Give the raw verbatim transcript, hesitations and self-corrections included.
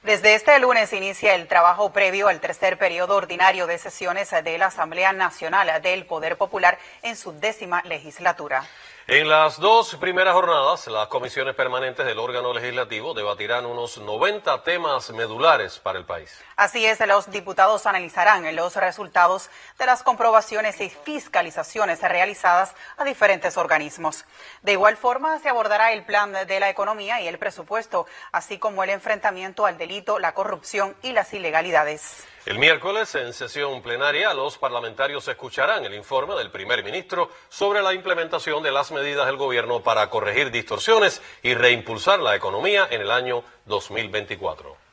Desde este lunes inicia el trabajo previo al tercer periodo ordinario de sesiones de la Asamblea Nacional del Poder Popular en su décima legislatura. En las dos primeras jornadas, las comisiones permanentes del órgano legislativo debatirán unos noventa temas medulares para el país. Así es, los diputados analizarán los resultados de las comprobaciones y fiscalizaciones realizadas a diferentes organismos. De igual forma, se abordará el plan de la economía y el presupuesto, así como el enfrentamiento al delito, la corrupción y las ilegalidades. El miércoles, en sesión plenaria, los parlamentarios escucharán el informe del primer ministro sobre la implementación de las medidas del gobierno para corregir distorsiones y reimpulsar la economía en el año dos mil veinticuatro.